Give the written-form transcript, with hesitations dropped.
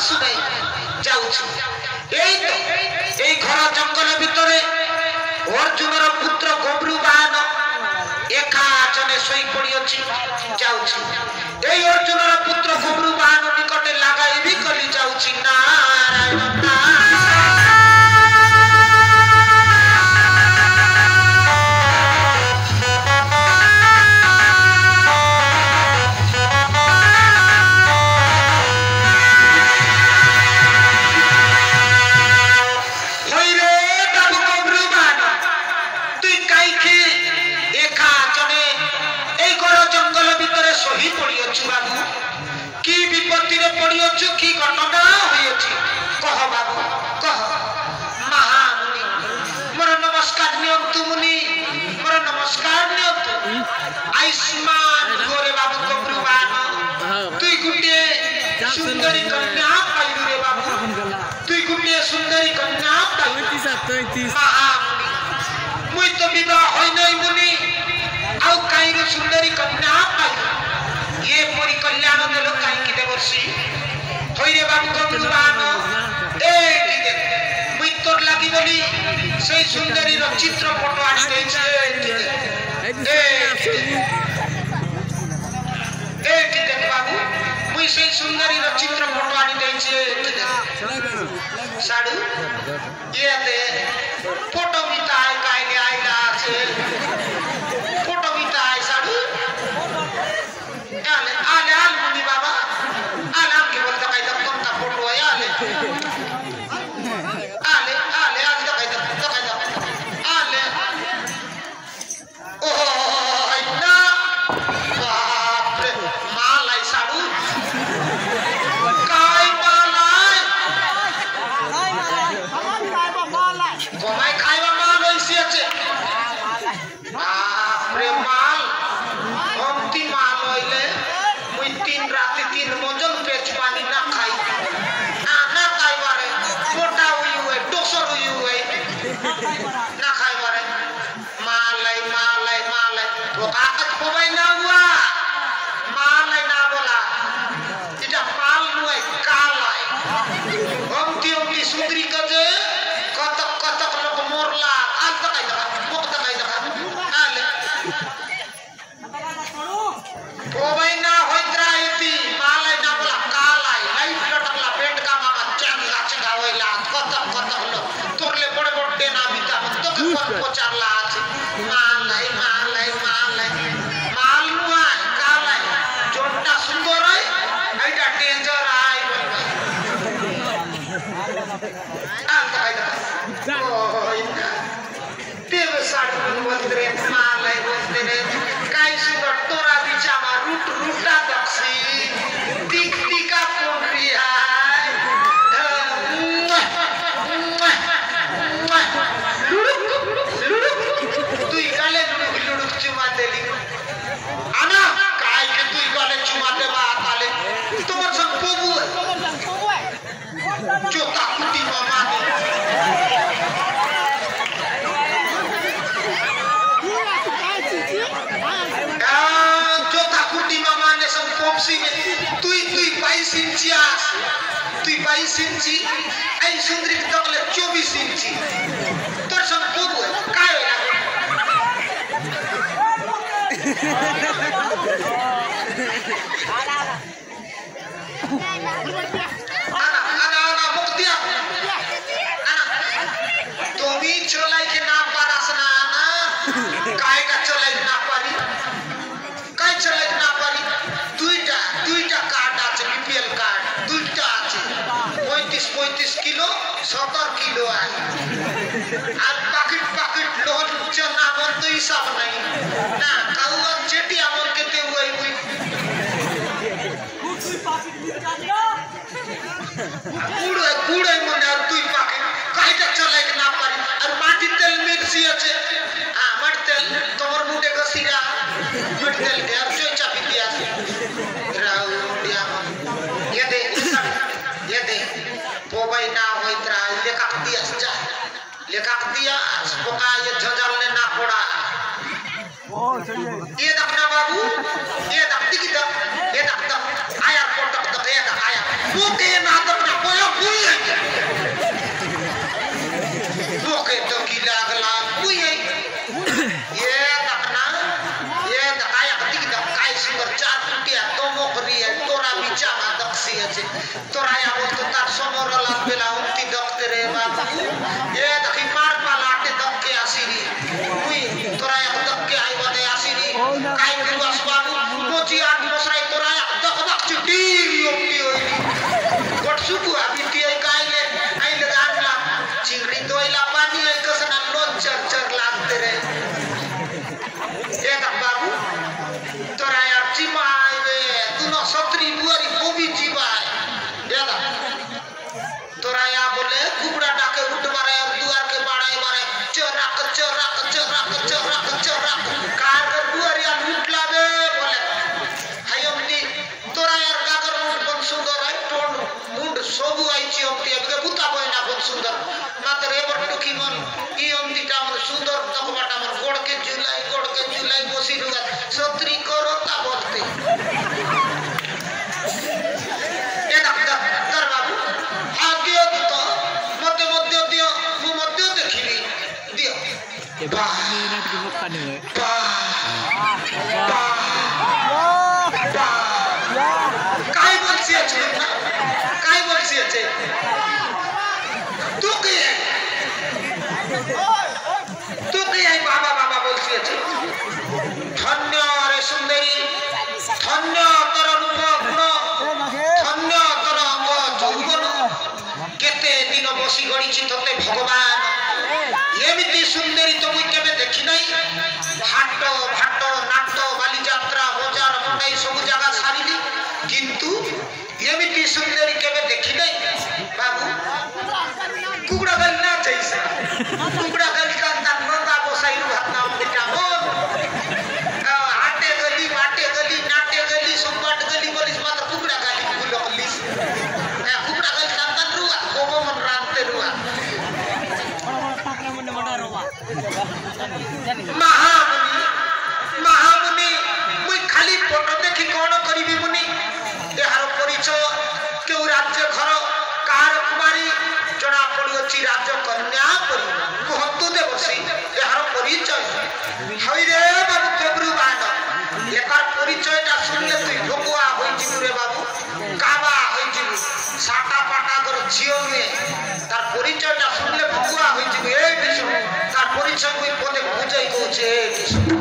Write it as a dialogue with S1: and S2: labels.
S1: सुनाई जाउछु एई तो एई घर जंगल भितरे अर्जुनर पुत्र गब्रुवाहन एका जने सोई पड़ी अछि जाउछि एई अर्जुनर पुत्र गब्रुवाहन निकटे लगाई भी कली जाउछि नारायण की विपत्ति रे पड़ी अछि की घटना होई अछि कह बाबू कह महामुनि मोर नमस्कार नियंतु मुनि मोर नमस्कार नियंतु आयुष्मान गोरे बाबू गब्रुवाहन तुई गुटे सुंदरी कन्या पाइलु रे बाबू तुई गुटे सुंदरी कन्या पाइलु महामुनि मुई तो विवाह होई नै मुनि आउ काई रे सुंदरी कन्या पाइलु ये मोरी कल्याण देलो काई की देवर्षि होई रे बाबू गब्रुवाहन ए ठीक मुई तोर लागि बोली सेई सुंदरी रो चित्र फोटो आनी देई छे ए ठीक बाबू मुई सेई सुंदरी रो चित्र फोटो आनी देई छे साडू ये दे फोटो बिताय काई ले आइला छे फोटो बिताय साडू आले आले आले मुनि बाबा आले आम के बोलता काई तक तुम का फोटो है आले आले आले आले तो काई तक आले ओह इतना बाप रे मालाई साडू काई मालाई गोमाई खाइबा माल होइसी আছে बाप रे माल हमती माल होइले मुई 3 राती 3 मजल पेच पानी ना खाई ना खाई बारे मोटा हुई हुए डोसर हुई हुए ना खाई बारे मालाई मालाई मालाई वो कागज खोबाई ना हुआ मालाई ना बोला इटा माल हुए कालाई हमती सुंदरी कजे कतक कतक लोग मोरला आज तक आई दका मोक तक आई दका आले खोबाई ना होइत्रा इति मालाई ना बोला कालाई लाइट लटकला पेट का मामा चंगा चंगा होइला कतक कतक लो तोरले बड़े बड़े ना बिता तो के पर पोचारला আছে मालाई मालाई मालाई माल नुआ कालाई जोटा सुंदर है एटा डेंजर आइ आल तकाई तका ओय देव साडू बोलते मालाई बोलते काई सुंदर तोरा बिचा मा रूट रूटा दक्षी टिक टिका पोंडरी आय तुई गाले लुडुक चुमा देली आना काय के तुई गाले चुमा देबा ताले तोर सब पोबू जोता कुटी मामा जोता कुटी मामा ने सब पोपसी में तुई 22 इंचियास तुई 22 इंची आई सुंदरी तकले 24 इंची तोर सब पोबू काय होला आना मुक्तिया आना तुमी चलाई के नाम पारासना आना काय का चलाई ना पारी काय चलाई ना पारी दुईटा कार्ड আছে बीपीएल कार्ड दुईटा আছে 35 किलो 70 किलो আছে আর পাকেট লোন চনা মন তো হিসাব নাই না কাউয়া যেটি আমন কেতে হই হই কুড়ে মনে আর তুই পাকেট কাইটা চলাই না পারি আর মাটি তেল মিক্সি আছে আমার তেল তোমার মুটে গসিরা মিট তেল কে আর চই চাপি দিয়া আছে রাউ দিয়া ये दे पोबाई ना होइत्रा लेकाक दिया पोका ये झजल ने ना पड़ा ये दखना बाबू ये दख टिकी दख ये दख आया पोटक दख ये दख आया पोते ना दखना নাই বসি রুয়া সত্রি করতা বলতে এ ডাক্তার বাবু আগে তো মতে মধ্যে দিও মু মধ্যে দেখিবি দিও বাহ কাই বলছি আছে না কাই বলছি আছে तू की है बाबा बाबा बोलती है धन्य रे सुंदरी धन्य तर रूप गुण धन्य तर अंग जौवन केते दिन बसी गड़ी तोते भगवान एमिति सुंदरी तो मुई केबे देखि नाही हाट भाट नाट बाली यात्रा बाजार मंडाई सब जगह सारिली किंतु एमिति सुंदरी केबे देखि नाही बाबू कुकुड़ा गल ना चाहिए कुकुड़ा गल का नंदा बोसाइरु हातना बेटा हो आटे गली माटे गली नाटे गली सुबाट गली बोलिस मात्र कुकुड़ा गली बुलकलिस कुकुड़ा गल का रुआ कोबो मन रांते रुआ महामुनि मुई खाली फोटो देखि कोन करिवि मुनि एहार परिचय केउ राज्य घर कार कुमारी जना पड़ी राज्य कन्या कहतु देवसी यार परिचय हई रे बाबू फेब्रु बान एकार परिचयटा सुनले तुई भोकुआ होई जिबु रे बाबू काबा होई जिबु साटा पाटा कर झियो में तार परिचयटा सुनले भोकुआ होई जिबु ए दिसु तार परिचय कोई पदे बुझाई कहछे ए दिसु